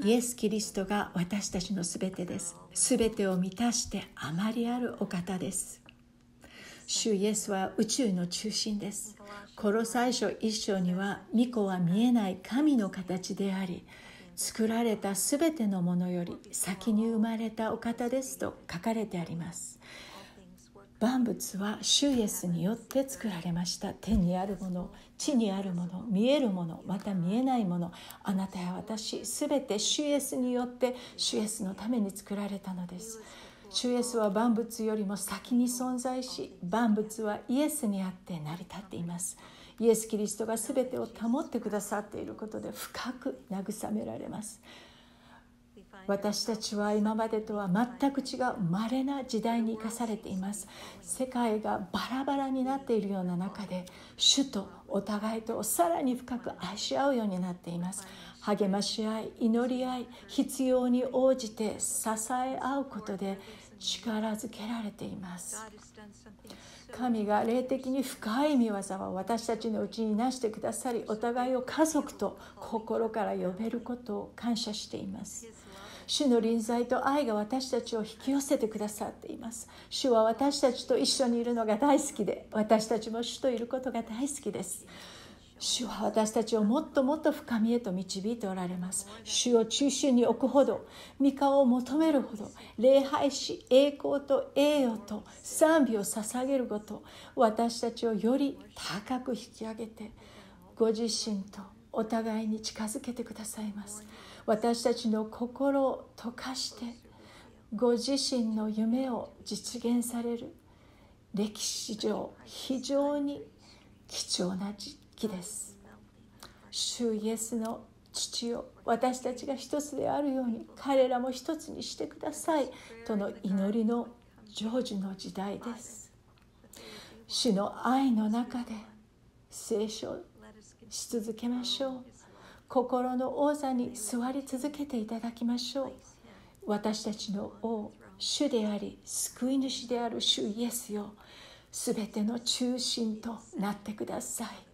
イエス・キリストが私たちのすべてです。すべてを満たしてあまりあるお方です。主イエスは宇宙の中心です。コロサイ書1章には、御子は見えない神の形であり、作られたすべてのものより先に生まれたお方ですと書かれてあります。万物は主イエスによって作られました。天にあるもの、地にあるもの、見えるもの、また見えないもの、あなたや私、すべて主イエスによって主イエスのために作られたのです。主イエスは万物よりも先に存在し、万物はイエスにあって成り立っています。イエス・キリストがすべてを保ってくださっていることで深く慰められます。私たちは今までとは全く違う稀な時代に生かされています。世界がバラバラになっているような中で、主とお互いとさらに深く愛し合うようになっています。励まし合い、祈り合い、必要に応じて支え合うことで力づけられています。神が霊的に深い御業を私たちのうちになしてくださり、お互いを家族と心から呼べることを感謝しています。主の臨在と愛が私たちを引き寄せてくださっています。主は私たちと一緒にいるのが大好きで、私たちも主といることが大好きです。主は私たちをもっともっと深みへと導いておられます。主を中心に置くほど、御顔を求めるほど、礼拝し、栄光と栄誉と賛美を捧げること、私たちをより高く引き上げて、ご自身とお互いに近づけてくださいます。私たちの心を溶かして、ご自身の夢を実現される歴史上非常に貴重な時期です。主イエスの父よ、私たちが一つであるように彼らも一つにしてくださいとの祈りの成就の時代です。主の愛の中で聖書し続けましょう。心の王座に座り続けていただきましょう。私たちの王、主であり救い主である主イエスよ、すべての中心となってください。